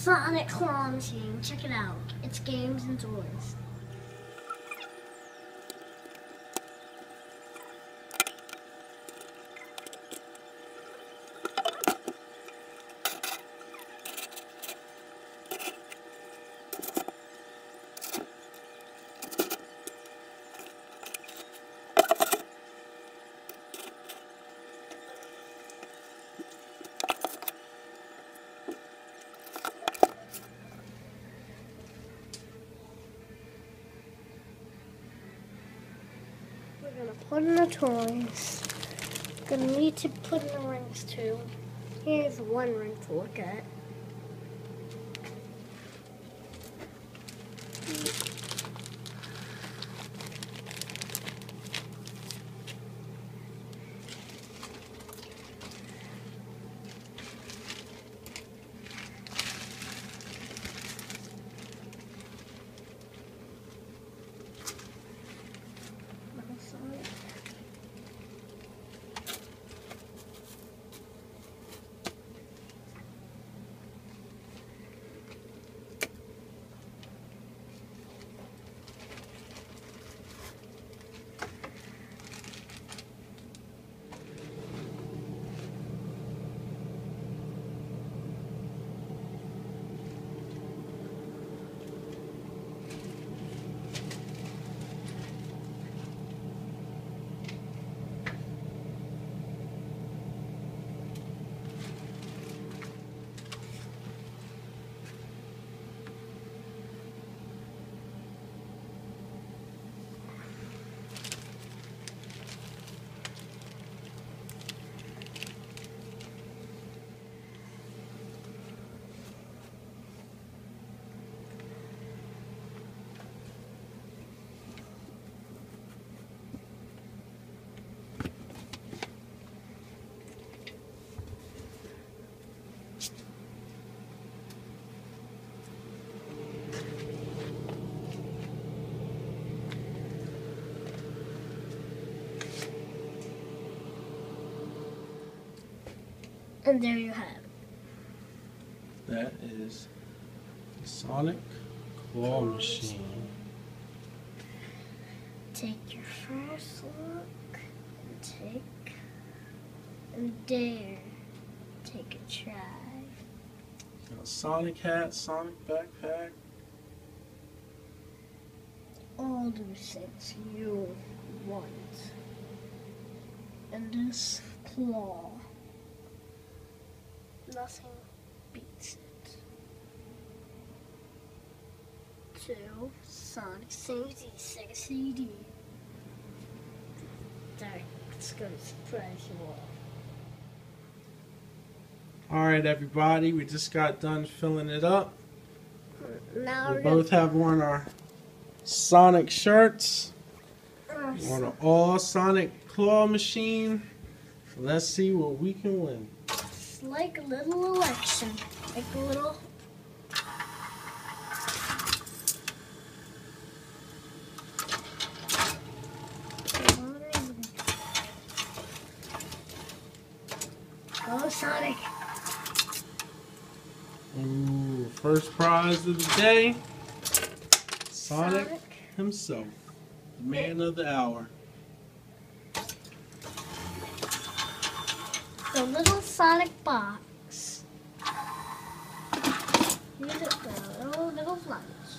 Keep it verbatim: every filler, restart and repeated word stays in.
Sonic claw machine. Check it out. It's games and toys. We're gonna put in the toys. Gonna need to put in the rings too. Here's one ring to look at. And there you have it. That is the Sonic claw machine. Take your first look and take and dare take a try. Got a Sonic hat, Sonic backpack. All those things you want. And this claw. Nothing beats it. To Sonic Safety Sega C D. That's gonna surprise you all. Alright everybody, we just got done filling it up. Now We we're both gonna, have on our Sonic shirts. uh, We want an all Sonic claw machine. Let's see what we can win. It's like a little election. Like a little Go Sonic. Ooh, first prize of the day. Sonic, Sonic. himself. The man of the hour. The little Sonic box. Use it for a little, little lunch.